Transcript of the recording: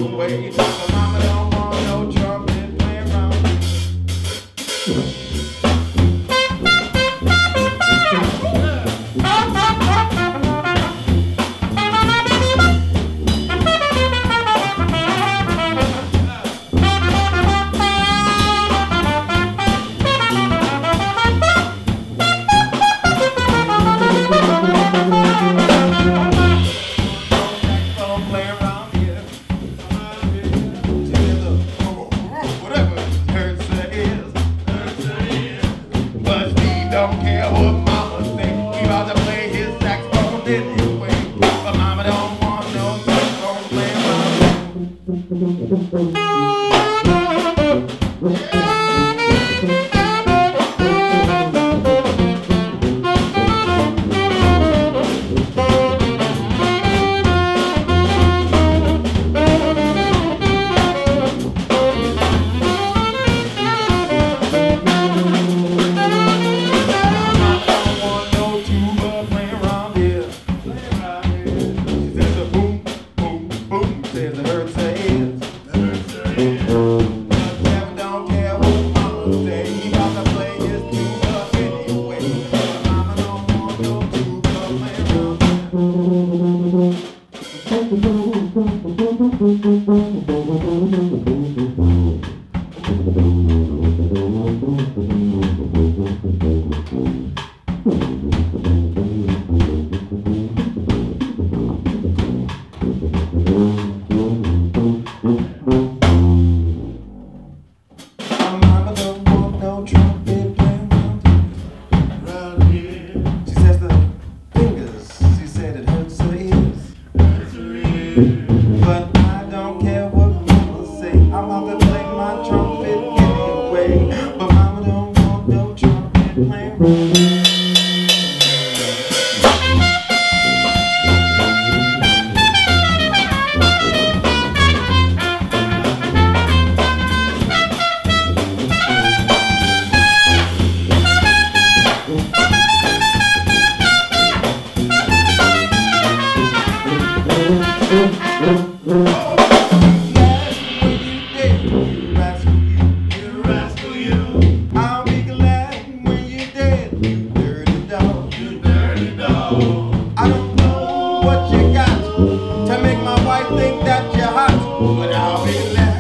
anyway. But mama don't want no trumpet playing around. Don't care what mama say, he about to play his saxophone anyway. But mama don't want no saxophone playing around. But I don't care what people say, I'm about to play my trumpet anyway. But mama don't want no trumpet playing. I'll be glad when you're dead, you dirty dog. I don't know what you got to make my wife think that you're hot, but I'll be glad.